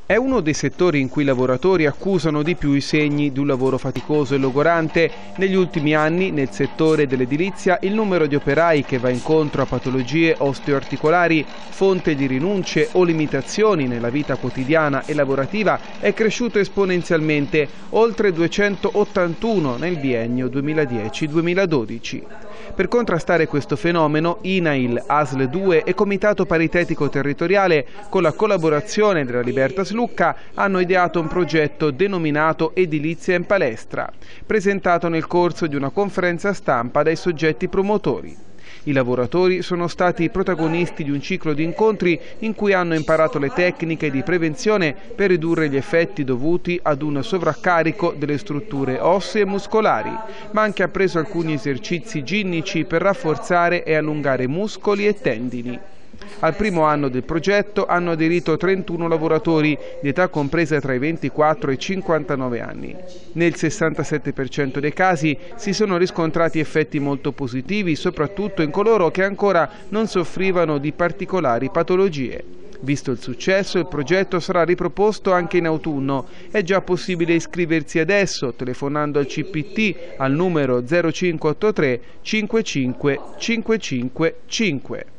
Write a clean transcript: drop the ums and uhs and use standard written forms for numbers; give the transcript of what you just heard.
È uno dei settori in cui i lavoratori accusano di più i segni di un lavoro faticoso e logorante. Negli ultimi anni, nel settore dell'edilizia, il numero di operai che va incontro a patologie osteoarticolari, fonte di rinunce o limitazioni nella vita quotidiana e lavorativa, è cresciuto esponenzialmente, oltre 281 nel biennio 2010-2012. Per contrastare questo fenomeno, INAIL, ASL 2 e Comitato Paritetico Territoriale, con la collaborazione della Libertas Lucca, hanno ideato un progetto denominato Edilizia in Palestra, presentato nel corso di una conferenza stampa dai soggetti promotori. I lavoratori sono stati i protagonisti di un ciclo di incontri in cui hanno imparato le tecniche di prevenzione per ridurre gli effetti dovuti ad un sovraccarico delle strutture ossee e muscolari, ma anche appreso alcuni esercizi ginnici per rafforzare e allungare muscoli e tendini. Al primo anno del progetto hanno aderito 31 lavoratori di età compresa tra i 24 e i 59 anni. Nel 67% dei casi si sono riscontrati effetti molto positivi, soprattutto in coloro che ancora non soffrivano di particolari patologie. Visto il successo, il progetto sarà riproposto anche in autunno. È già possibile iscriversi adesso telefonando al CPT al numero 0583 55 555.